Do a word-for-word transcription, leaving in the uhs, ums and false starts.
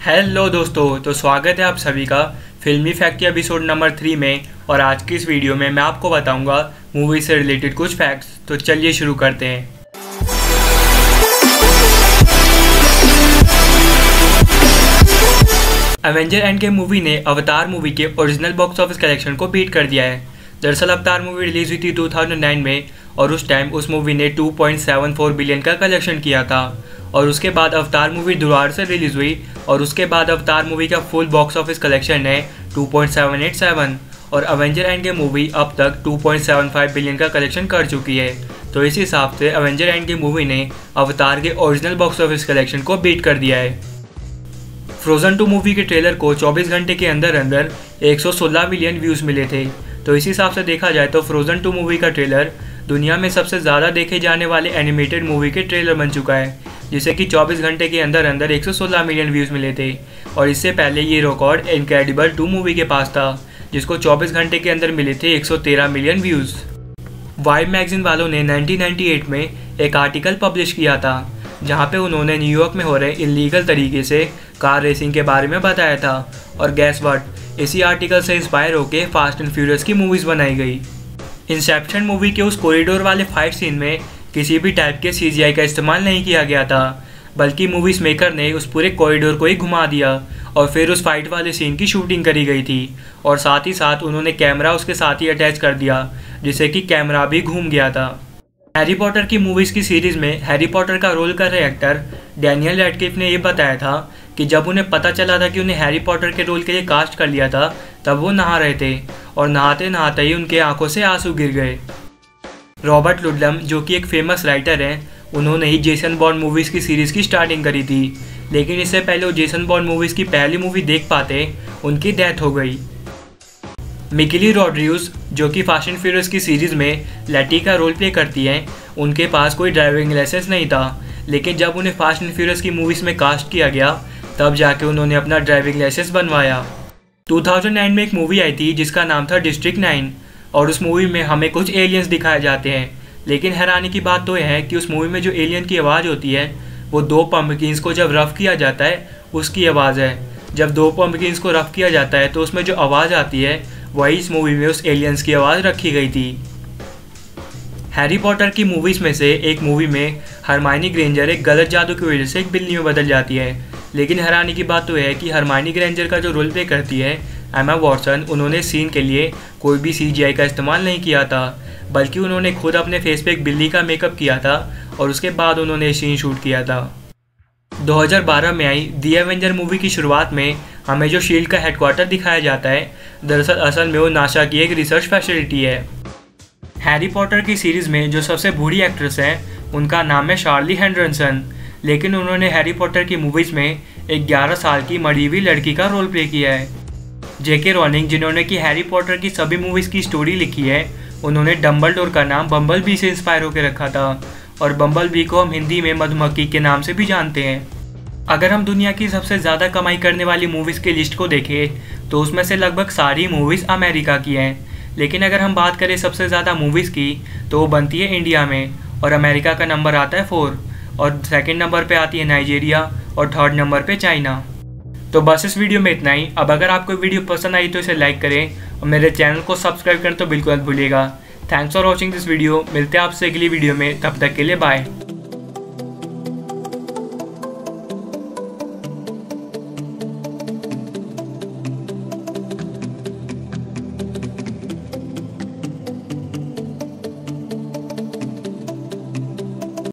Hello दोस्तों, तो स्वागत है आप सभी का फिल्मी फैक्ट के एपिसोड नंबर थ्री में। और आज की इस वीडियो में मैं आपको बताऊंगा मूवी से रिलेटेड कुछ फैक्ट्स। तो चलिए शुरू करते हैं। एवेंजर एंड गेम मूवी ने अवतार मूवी के ओरिजिनल बॉक्स ऑफिस कलेक्शन को बीट कर दिया है। दरअसल अवतार मूवी रिलीज हुई थी दो हज़ार नौ में और उस टाइम उस मूवी ने दो पॉइंट सात चार बिलियन का कलेक्शन किया था। और उसके बाद अवतार मूवी दोबारा से रिलीज हुई और उसके बाद अवतार मूवी का फुल बॉक्स ऑफिस कलेक्शन है दो पॉइंट सात आठ सात और एवेंजर एंड गेम मूवी अब तक दो पॉइंट सात पाँच बिलियन का कलेक्शन कर चुकी है। तो इस हिसाब से एवेंजर एंड गेम मूवी ने अवतार के ओरिजिनल बॉक्स ऑफिस कलेक्शन को बीट कर दिया है। फ्रोजन टू मूवी के ट्रेलर को चौबीस घंटे के अंदर अंदर एक सौ सोलह मिलियन व्यूज़ मिले थे। तो इस हिसाब से देखा जाए तो फ्रोजन टू मूवी का ट्रेलर दुनिया में सबसे ज़्यादा देखे जाने वाले एनिमेटेड मूवी के ट्रेलर बन चुका है, जिसे कि चौबीस घंटे के अंदर अंदर एक सौ सोलह मिलियन व्यूज़ मिले थे। और इससे पहले ये रिकॉर्ड इनक्रेडिबल टू मूवी के पास था, जिसको चौबीस घंटे के अंदर मिले थे एक सौ तेरह मिलियन व्यूज़। वाइब मैगजीन वालों ने उन्नीस सौ अट्ठानवे में एक आर्टिकल पब्लिश किया था, जहाँ पे उन्होंने न्यूयॉर्क में हो रहे इलीगल तरीके से कार रेसिंग के बारे में बताया था। और गैस व्हाट, इसी आर्टिकल से इंस्पायर होकर फास्ट एंड फ्यूरियस की मूवीज़ बनाई गई। इंसेप्शन मूवी के उस कॉरिडोर वाले फाइट सीन में किसी भी टाइप के सीजीआई का इस्तेमाल नहीं किया गया था, बल्कि मूवीज मेकर ने उस पूरे कॉरिडोर को ही घुमा दिया और फिर उस फाइट वाले सीन की शूटिंग करी गई थी। और साथ ही साथ उन्होंने कैमरा उसके साथ ही अटैच कर दिया, जिससे कि कैमरा भी घूम गया था। हैरी पॉटर की मूवीज़ की सीरीज़ में हैरी पॉटर का रोल कर रहे एक्टर डैनियल रैडक्लिफ ने यह बताया था कि जब उन्हें पता चला था कि उन्हें हैरी पॉटर के रोल के लिए कास्ट कर लिया था, तब वो नहा रहे थे और नहाते नहाते ही उनके आंखों से आंसू गिर गए। रॉबर्ट लुडलम, जो कि एक फेमस राइटर हैं, उन्होंने ही जेसन बॉन्ड मूवीज़ की सीरीज़ की स्टार्टिंग करी थी, लेकिन इससे पहले वो जेसन बॉन्ड मूवीज़ की पहली मूवी देख पाते उनकी डेथ हो गई। मिकिली रॉड्रिग्ज़, जो कि फास्ट एंड फ्यूरियस की सीरीज़ में लैटी का रोल प्ले करती हैं, उनके पास कोई ड्राइविंग लाइसेंस नहीं था, लेकिन जब उन्हें फास्ट एंड फ्यूरियस की मूवीज़ में कास्ट किया गया तब जाके उन्होंने अपना ड्राइविंग लाइसेंस बनवाया। दो हज़ार नौ में एक मूवी आई थी जिसका नाम था डिस्ट्रिक्ट नाइन और उस मूवी में हमें कुछ एलियंस दिखाए जाते हैं। लेकिन हैरानी की बात तो यह है कि उस मूवी में जो एलियन की आवाज़ होती है वो दो पम्पकिन्स को जब रफ़ किया जाता है उसकी आवाज़ है। जब दो पम्पकिन्स को रफ़ किया जाता है तो उसमें जो आवाज़ आती है वही इस मूवी में उस एलियंस की आवाज़ रखी गई थी। हैरी पॉटर की मूवीज़ में से एक मूवी में हरमाइनी ग्रेंजर एक गलत जादू की वजह से एक बिल्ली में बदल जाती है। लेकिन हैरानी की बात तो यह है कि हरमाइनी ग्रेंजर का जो रोल प्ले करती है एमा वॉटसन, उन्होंने सीन के लिए कोई भी सीजीआई का इस्तेमाल नहीं किया था, बल्कि उन्होंने खुद अपने फेस पे एक बिल्ली का मेकअप किया था और उसके बाद उन्होंने सीन शूट किया था। दो हज़ार बारह में आई दी एवेंजर मूवी की शुरुआत में हमें जो शील्ड का हेडक्वार्टर दिखाया जाता है, दरअसल असल में वो नासा की एक रिसर्च फैसिलिटी है। हैरी पॉटर की सीरीज़ में जो सबसे बूढ़ी एक्ट्रेस हैं उनका नाम है शार्ली हेंडरसन, लेकिन उन्होंने हैरी पॉटर की मूवीज़ में एक ग्यारह साल की मरी हुई लड़की का रोल प्ले किया है। जेके रॉलिंग, जिन्होंने कि हैरी पॉटर की सभी मूवीज़ की स्टोरी लिखी है, उन्होंने डम्बलडोर का नाम बम्बल बी से इंस्पायर होकर रखा था और बम्बल बी को हम हिंदी में मधुमक्खी के नाम से भी जानते हैं। अगर हम दुनिया की सबसे ज़्यादा कमाई करने वाली मूवीज़ की लिस्ट को देखें तो उसमें से लगभग सारी मूवीज़ अमेरिका की हैं, लेकिन अगर हम बात करें सबसे ज़्यादा मूवीज़ की तो वो बनती है इंडिया में और अमेरिका का नंबर आता है फोर और सेकंड नंबर पे आती है नाइजीरिया और थर्ड नंबर पे चाइना। तो बस इस वीडियो में इतना ही। अब अगर आपको वीडियो पसंद आई तो इसे लाइक करें और मेरे चैनल को सब्सक्राइब करें तो बिल्कुल मत भूलिएगा। Thanks for watching this video. मिलते हैं आपसे अगली वीडियो में, तब तक के लिए बाय।